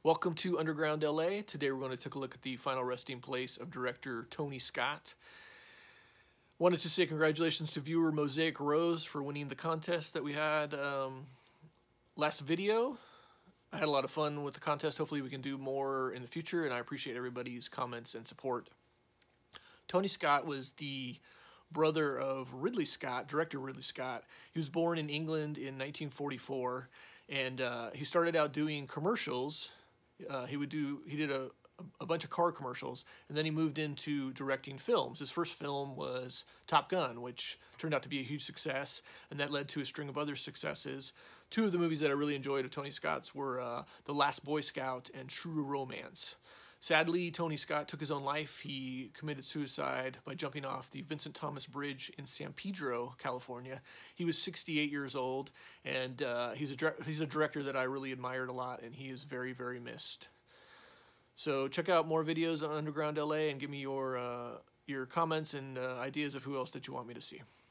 Welcome to Underground LA. Today we're going to take a look at the final resting place of director Tony Scott. Wanted to say congratulations to viewer Mosaic Rose for winning the contest that we had last video. I had a lot of fun with the contest. Hopefully we can do more in the future, and I appreciate everybody's comments and support. Tony Scott was the brother of Ridley Scott, director Ridley Scott. He was born in England in 1944, and he started out doing commercials. He did a bunch of car commercials, and then he moved into directing films. His first film was Top Gun, which turned out to be a huge success, and that led to a string of other successes. Two of the movies that I really enjoyed of Tony Scott's were The Last Boy Scout and True Romance. Sadly, Tony Scott took his own life. He committed suicide by jumping off the Vincent Thomas Bridge in San Pedro, California. He was 68 years old, and he's a director that I really admired a lot, and he is very, very missed. So check out more videos on Underground LA and give me your comments and ideas of who else that you want me to see.